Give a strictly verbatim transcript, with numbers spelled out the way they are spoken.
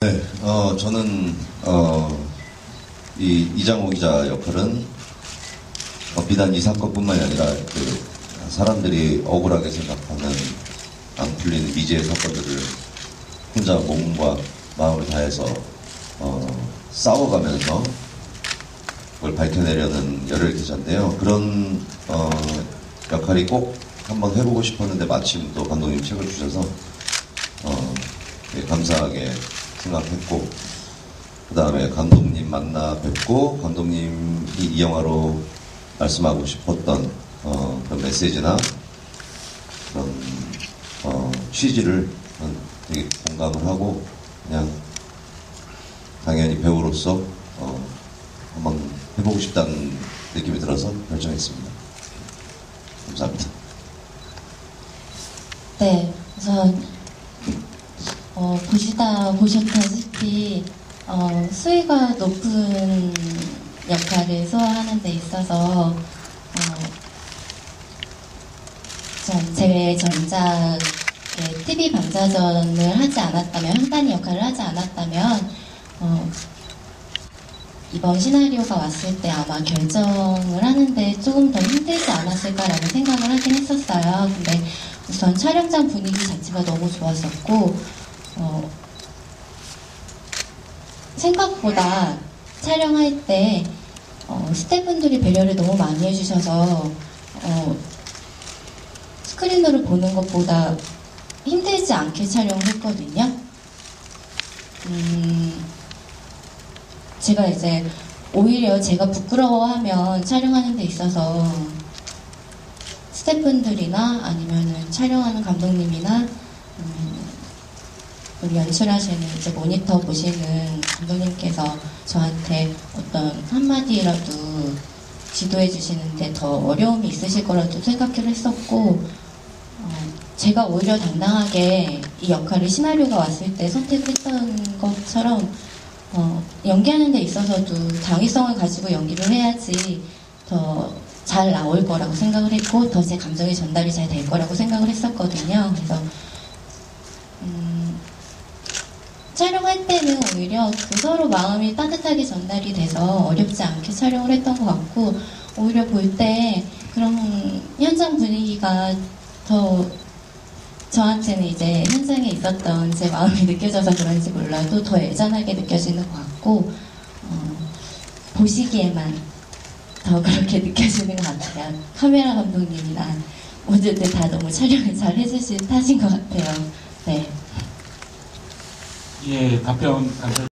네, 어, 저는, 어, 이 이장호 기자 역할은 어, 비단 이 사건뿐만이 아니라 그 사람들이 억울하게 생각하는 안 풀리는 미제의 사건들을 혼자 몸과 마음을 다해서 어, 싸워가면서 그걸 밝혀내려는 열혈 기자인데요. 그런 어, 역할이 꼭 한번 해보고 싶었는데 마침 또 감독님 책을 주셔서 어, 예, 감사하게 생각했고, 그 다음에 감독님 만나 뵙고 감독님이 이 영화로 말씀하고 싶었던 어, 그런 메시지나 그런 어, 취지를 되게 공감을 하고 그냥 당연히 배우로서 어, 한번 해보고 싶다는 느낌이 들어서 결정했습니다. 감사합니다. 네, 우선 어, 보시다 보셨다시피 어, 수위가 높은 역할을 소화하는 데 있어서 어, 전 제 전작의 티비 방자전을 하지 않았다면, 한 단위 역할을 하지 않았다면 어, 이번 시나리오가 왔을 때 아마 결정을 하는데 조금 더 힘들지 않았을까라는 생각을 하긴 했었어요. 근데 우선 촬영장 분위기 자체가 너무 좋았었고 어, 생각보다 촬영할 때 어, 스태프분들이 배려를 너무 많이 해주셔서 어, 스크린으로 보는 것보다 힘들지 않게 촬영을 했거든요. 음, 제가 이제 오히려 제가 부끄러워하면 촬영하는 데 있어서 스태프분들이나 아니면은 촬영하는 감독님이나 음, 우리 연출하시는 이제 모니터 보시는 감독님께서 저한테 어떤 한마디라도 지도해 주시는데 더 어려움이 있으실 거라도 생각을 했었고, 어, 제가 오히려 당당하게 이 역할을 시나리오가 왔을 때 선택을 했던 것처럼 어, 연기하는 데 있어서도 당위성을 가지고 연기를 해야지 더 잘 나올 거라고 생각을 했고 더 제 감정이 전달이 잘 될 거라고 생각을 했었거든요. 그래서 음, 촬영할 때는 오히려 그 서로 마음이 따뜻하게 전달이 돼서 어렵지 않게 촬영을 했던 것 같고, 오히려 볼 때 그런 현장 분위기가 더 저한테는 이제 현장에 있었던 제 마음이 느껴져서 그런지 몰라도 더 애잔하게 느껴지는 것 같고, 어, 보시기에만 더 그렇게 느껴지는 것 같아요. 카메라 감독님이나 모두들 다 너무 촬영을 잘 해주신 탓인 것 같아요. 네. 예, 답변 감사.